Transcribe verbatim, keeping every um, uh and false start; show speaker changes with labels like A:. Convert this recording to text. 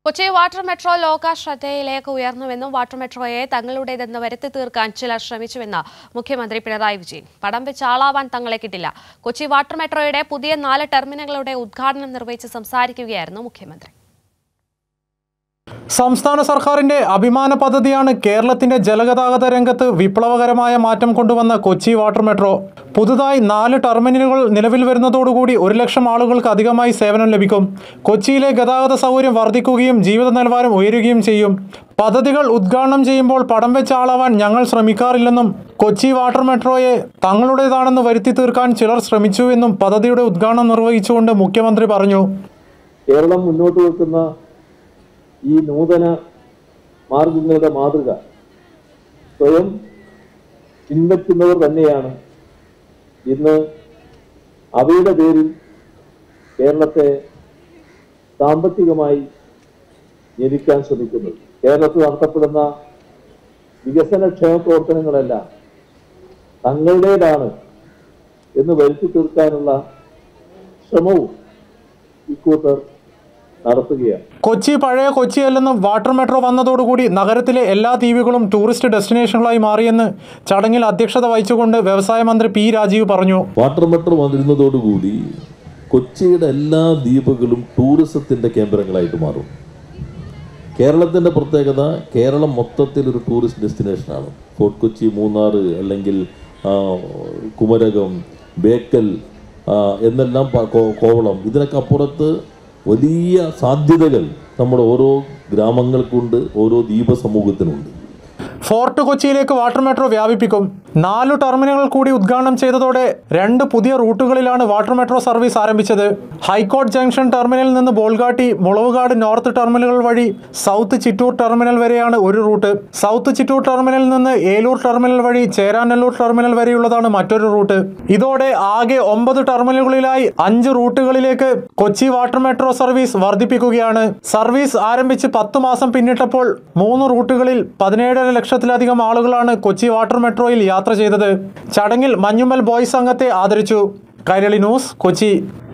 A: Kochi water metro ലോക ശ്രദ്ധയിലേക്ക് ഉയർന്നുവെന്നും water മെട്രോയെ തങ്ങളുടേതെന്ന് വരുത്തി തീർക്കാൻ ചിലർ ശ്രമിച്ചുവെന്ന് മുഖ്യമന്ത്രി പിണറായി വിജയൻ. പടം വെച്ച് ആളാവാൻ തങ്ങളെ കിട്ടില്ല. കൊച്ചി വാട്ടർ മെട്രോയുടെ പുതിയ നാല് ടെർമിനലുകളുടെ ഉദ്ഘാടനം നിർവഹിച്ച് സംസാരിക്കുകയായിരുന്നു മുഖ്യമന്ത്രി.
B: സംസ്ഥാന സർക്കാരിന്റെ അഭിമാന പദ്ധതിയാണ് കേരളത്തിന്റെ ജലഗതാഗത രംഗത്ത് വിപ്ലവകരമായ മാറ്റം കൊണ്ടുവന്ന കൊച്ചി വാട്ടർ മെട്രോ. പുതുതായി നാല് ടെർമിനലുകൾ നിലവിൽ വരുന്നതോടുകൂടി ഒരു ലക്ഷം ആളുകൾക്ക് അധികമായി സേവനം ലഭിക്കും. കൊച്ചിയിലെ ഗതാഗത സൗകര്യം വർദ്ധിക്കുകയും ജീവിത നിലവാരം ഉയരുകയും ചെയ്യും. പദ്ധതികൾ ഉദ്ഘാടനം ചെയ്യുമ്പോൾ പടം വെച്ച് ആളാവാൻ ഞങ്ങൾ ശ്രമിക്കാറില്ലെന്നും കൊച്ചി വാട്ടർ മെട്രോയെ തങ്ങളുടേതാണെന്ന് വരുത്തി തീർക്കാൻ ചിലർ ശ്രമിച്ചുവെന്നും പദ്ധതിയുടെ ഉദ്ഘാടനം നിർവഹിച്ചുകൊണ്ട് മുഖ്യമന്ത്രി പറഞ്ഞു.
C: കേരളം മുന്നോട്ട് വെക്കുന്ന ഈ നൂതന മാർഗങ്ങളുടെ മാതൃക സ്വയം പിൻവയ്ക്കുന്നവർ തന്നെയാണ് ഇന്ന് അവയുടെ പേരിൽ കേരളത്തെ സാമ്പത്തികമായി ഞെരുക്കാൻ ശ്രമിക്കുന്നത്. കേരളത്തിൽ നടത്തപ്പെടുന്ന വികസനക്ഷേമ പ്രവർത്തനങ്ങളെല്ലാം തങ്ങളുടേതാണ് എന്ന് വരുത്തി തീർക്കാനുള്ള ശ്രമവും ഇക്കൂട്ടർ നടത്തുകയാണ്.
B: കൊച്ചി പഴയ കൊച്ചിയല്ലെന്നും വാട്ടർ മെട്രോ വന്നതോടുകൂടി നഗരത്തിലെ എല്ലാ ദ്വീപുകളും ടൂറിസ്റ്റ് ഡെസ്റ്റിനേഷനുകളായി മാറിയെന്ന് ചടങ്ങിൽ അധ്യക്ഷത വഹിച്ചുകൊണ്ട് വ്യവസായ മന്ത്രി പി രാജീവ് പറഞ്ഞു.
D: വാട്ടർ മെട്രോ വന്നിരുന്നതോടുകൂടി കൊച്ചിയുടെ എല്ലാ ദ്വീപുകളും ടൂറിസത്തിന്റെ കേന്ദ്രങ്ങളായിട്ട് മാറും. കേരളത്തിന്റെ പ്രത്യേകത, കേരളം മൊത്തത്തിൽ ഒരു ടൂറിസ്റ്റ് ഡെസ്റ്റിനേഷനാണ്. ഫോർട്ട് കൊച്ചി, മൂന്നാർ, അല്ലെങ്കിൽ കുമരകം, ബേക്കൽ എന്നെല്ലാം കോവളം, ഇതിനൊക്കെ അപ്പുറത്ത് വലിയ സാധ്യതകൾ നമ്മുടെ ഓരോ ഗ്രാമങ്ങൾക്കുണ്ട്, ഓരോ ദ്വീപ സമൂഹത്തിനുണ്ട്.
B: ഫോർട്ട് കൊച്ചിയിലേക്ക് വാട്ടർ മെട്രോ വ്യാപിപ്പിക്കും. നാലു ടെർമിനലുകൾ കൂടി ഉദ്ഘാടനം ചെയ്തതോടെ രണ്ട് പുതിയ റൂട്ടുകളിലാണ് വാട്ടർ മെട്രോ സർവീസ് ആരംഭിച്ചത്. ഹൈക്കോർട്ട് ജംഗ്ഷൻ ടെർമിനലിൽ നിന്ന് ബോൾഗാട്ടി, മുളവുകാട് നോർത്ത് ടെർമിനലുകൾ വഴി സൗത്ത് ചിറ്റൂർ ടെർമിനൽ വരെയാണ് ഒരു റൂട്ട്. സൗത്ത് ചിറ്റൂർ ടെർമിനലിൽ നിന്ന് ഏലൂർ ടെർമിനൽ വഴി ചേരാനല്ലൂർ ടെർമിനൽ വരെയുള്ളതാണ് മറ്റൊരു റൂട്ട്. ഇതോടെ ആകെ ഒമ്പത് ടെർമിനലുകളിലായി അഞ്ച് റൂട്ടുകളിലേക്ക് കൊച്ചി വാട്ടർ മെട്രോ സർവീസ് വർദ്ധിപ്പിക്കുകയാണ്. സർവീസ് ആരംഭിച്ച് പത്ത് മാസം പിന്നിട്ടപ്പോൾ മൂന്ന് റൂട്ടുകളിൽ പതിനേഴര ലക്ഷത്തിലധികം ആളുകളാണ് കൊച്ചി വാട്ടർ മെട്രോയിൽ യാത്ര ചെയ്തത്. ചടങ്ങിൽ മഞ്ഞുമൽ ബോയ്സ് സംഘത്തെ ആദരിച്ചു. കൈരളി ന്യൂസ്, കൊച്ചി.